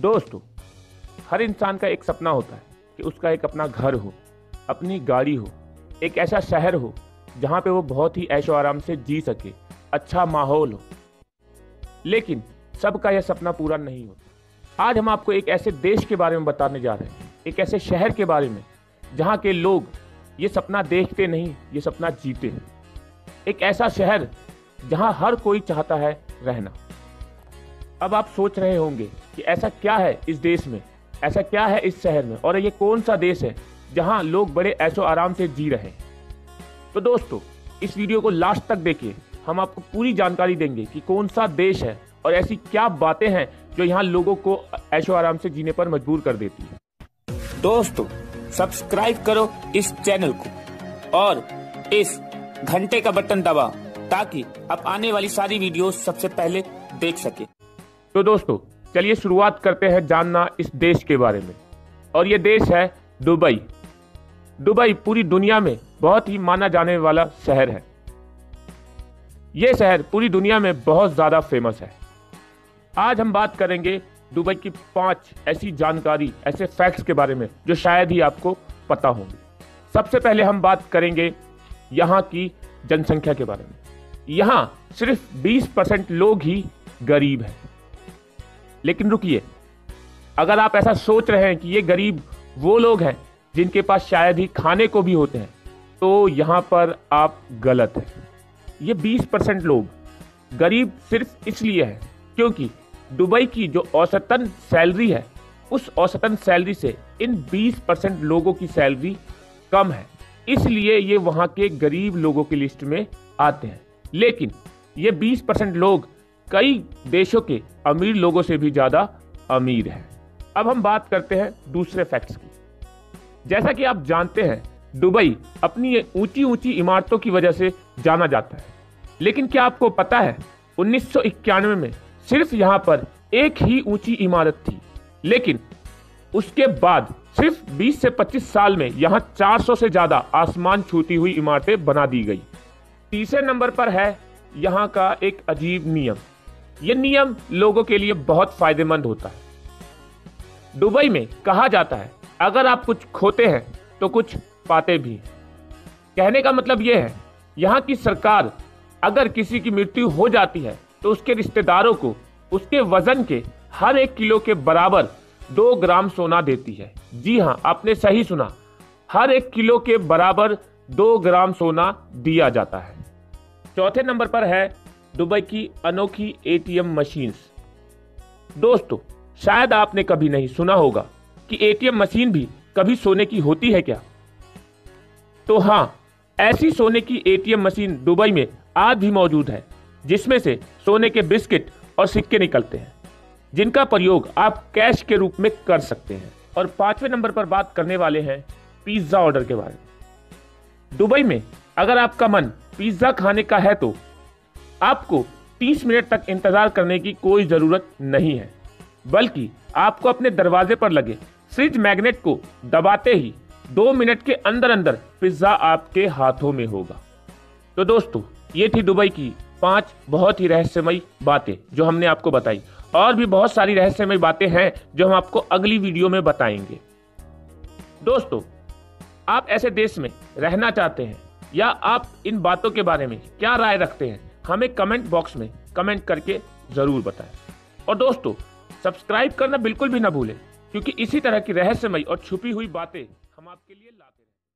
दोस्तों, हर इंसान का एक सपना होता है कि उसका एक अपना घर हो, अपनी गाड़ी हो, एक ऐसा शहर हो जहाँ पे वो बहुत ही ऐशो आराम से जी सके, अच्छा माहौल हो। लेकिन सबका यह सपना पूरा नहीं होता। आज हम आपको एक ऐसे देश के बारे में बताने जा रहे हैं, एक ऐसे शहर के बारे में जहाँ के लोग ये सपना देखते नहीं, ये सपना जीते हैं। एक ऐसा शहर जहाँ हर कोई चाहता है रहना। अब आप सोच रहे होंगे कि ऐसा क्या है इस देश में, ऐसा क्या है इस शहर में, और ये कौन सा देश है जहां लोग बड़े ऐशो आराम से जी रहे हैं। तो दोस्तों, इस वीडियो को लास्ट तक देखिए। हम आपको पूरी जानकारी देंगे कि कौन सा देश है और ऐसी क्या बातें हैं जो यहाँ लोगों को ऐशो आराम से जीने पर मजबूर कर देती है। दोस्तों, सब्सक्राइब करो इस चैनल को और इस घंटे का बटन दबाओ ताकि आप आने वाली सारी वीडियो सबसे पहले देख सके। तो दोस्तों, चलिए शुरुआत करते हैं जानना इस देश के बारे में। और ये देश है दुबई। दुबई पूरी दुनिया में बहुत ही माना जाने वाला शहर है। ये शहर पूरी दुनिया में बहुत ज़्यादा फेमस है। आज हम बात करेंगे दुबई की 5 ऐसी जानकारी, ऐसे फैक्ट्स के बारे में जो शायद ही आपको पता होंगे। सबसे पहले हम बात करेंगे यहाँ की जनसंख्या के बारे में। यहाँ सिर्फ 20% लोग ही गरीब हैं। लेकिन रुकिए, अगर आप ऐसा सोच रहे हैं कि ये गरीब वो लोग हैं जिनके पास शायद ही खाने को भी होते हैं, तो यहाँ पर आप गलत हैं। ये 20% लोग गरीब सिर्फ इसलिए हैं क्योंकि दुबई की जो औसतन सैलरी है, उस औसतन सैलरी से इन 20% लोगों की सैलरी कम है, इसलिए ये वहाँ के गरीब लोगों की लिस्ट में आते हैं। लेकिन ये 20% लोग कई देशों के अमीर लोगों से भी ज्यादा अमीर हैं। अब हम बात करते हैं दूसरे फैक्ट्स की। जैसा कि आप जानते हैं, दुबई अपनी ऊंची ऊंची इमारतों की वजह से जाना जाता है। लेकिन क्या आपको पता है, 1991 में सिर्फ यहाँ पर एक ही ऊंची इमारत थी। लेकिन उसके बाद सिर्फ 20 से 25 साल में यहाँ 400 से ज्यादा आसमान छूती हुई इमारतें बना दी गई। तीसरे नंबर पर है यहाँ का एक अजीब नियम। यह नियम लोगों के लिए बहुत फायदेमंद होता है। दुबई में कहा जाता है, अगर आप कुछ खोते हैं तो कुछ पाते भी हैं। कहने का मतलब यह है, यहाँ की सरकार अगर किसी की मृत्यु हो जाती है तो उसके रिश्तेदारों को उसके वजन के हर 1 किलो के बराबर 2 ग्राम सोना देती है। जी हाँ, आपने सही सुना, हर 1 किलो के बराबर 2 ग्राम सोना दिया जाता है। चौथे नंबर पर है दुबई की अनोखी एटीएम मशीन्स। दोस्तों, शायद आपने कभी नहीं सुना होगा कि एटीएम मशीन भी कभी सोने की होती है क्या? तो हाँ, ऐसी सोने की एटीएम मशीन दुबई में आज भी मौजूद है, जिसमें से सोने के बिस्किट और सिक्के निकलते हैं, जिनका प्रयोग आप कैश के रूप में कर सकते हैं। और 5वें नंबर पर बात करने वाले हैं पिज्जा ऑर्डर के बारे में। दुबई में अगर आपका मन पिज्जा खाने का है तो आपको 30 मिनट तक इंतजार करने की कोई जरूरत नहीं है, बल्कि आपको अपने दरवाजे पर लगे फ्रिज मैग्नेट को दबाते ही 2 मिनट के अंदर अंदर पिज्जा आपके हाथों में होगा। तो दोस्तों, ये थी दुबई की 5 बहुत ही रहस्यमयी बातें जो हमने आपको बताई। और भी बहुत सारी रहस्यमयी बातें हैं जो हम आपको अगली वीडियो में बताएंगे। दोस्तों, आप ऐसे देश में रहना चाहते हैं या आप इन बातों के बारे में क्या राय रखते हैं, हमें कमेंट बॉक्स में कमेंट करके जरूर बताएं। और दोस्तों, सब्सक्राइब करना बिल्कुल भी ना भूलें, क्योंकि इसी तरह की रहस्यमयी और छुपी हुई बातें हम आपके लिए लाते हैं।